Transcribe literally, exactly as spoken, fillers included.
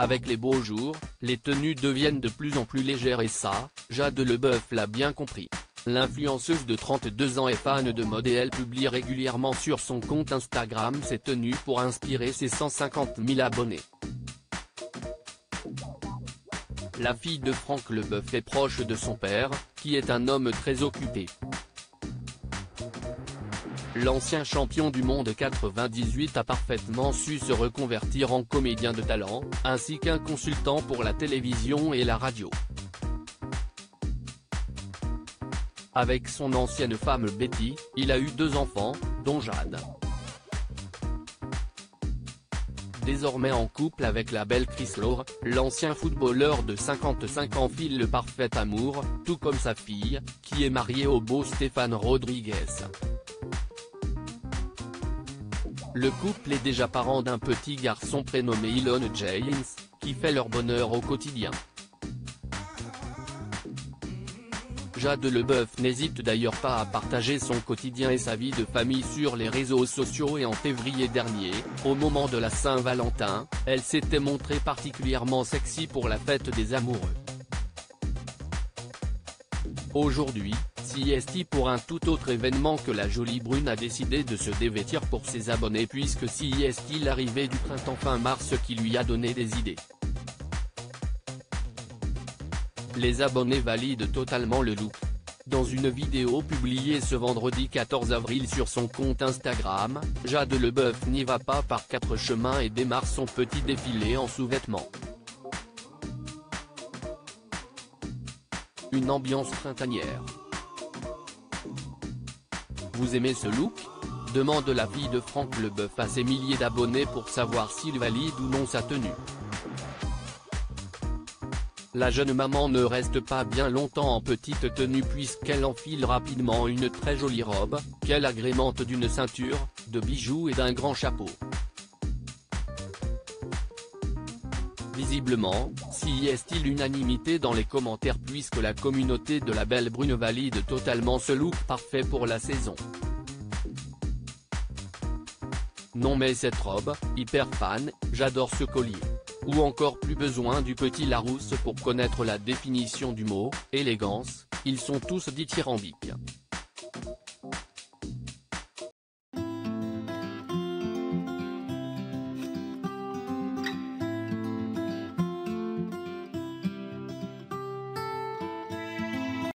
Avec les beaux jours, les tenues deviennent de plus en plus légères et ça, Jade Leboeuf l'a bien compris. L'influenceuse de trente-deux ans est fan de mode et elle publie régulièrement sur son compte Instagram ses tenues pour inspirer ses cent cinquante mille abonnés. La fille de Franck Leboeuf est proche de son père, qui est un homme très occupé. L'ancien champion du monde quatre-vingt-dix-huit a parfaitement su se reconvertir en comédien de talent, ainsi qu'un consultant pour la télévision et la radio. Avec son ancienne femme Betty, il a eu deux enfants, dont Jade. Désormais en couple avec la belle Chris Laure, l'ancien footballeur de cinquante-cinq ans file le parfait amour, tout comme sa fille, qui est mariée au beau Stéphane Rodriguez. Le couple est déjà parent d'un petit garçon prénommé Elon James, qui fait leur bonheur au quotidien. Jade Leboeuf n'hésite d'ailleurs pas à partager son quotidien et sa vie de famille sur les réseaux sociaux et en février dernier, au moment de la Saint-Valentin, elle s'était montrée particulièrement sexy pour la fête des amoureux. Aujourd'hui, C S T pour un tout autre événement que la jolie brune a décidé de se dévêtir pour ses abonnés puisque C S T l'arrivée du printemps fin mars qui lui a donné des idées. Les abonnés valident totalement le look. Dans une vidéo publiée ce vendredi quatorze avril sur son compte Instagram, Jade Leboeuf n'y va pas par quatre chemins et démarre son petit défilé en sous-vêtements. Une ambiance printanière. Vous aimez ce look? Demande la fille de Franck Leboeuf à ses milliers d'abonnés pour savoir s'il valide ou non sa tenue. La jeune maman ne reste pas bien longtemps en petite tenue puisqu'elle enfile rapidement une très jolie robe, qu'elle agrémente d'une ceinture, de bijoux et d'un grand chapeau. Visiblement, s'y est-il l'unanimité dans les commentaires puisque la communauté de la belle brune valide totalement ce look parfait pour la saison. Non mais cette robe, hyper fan, j'adore ce collier. Ou encore plus besoin du petit Larousse pour connaître la définition du mot, élégance, ils sont tous dithyrambiques.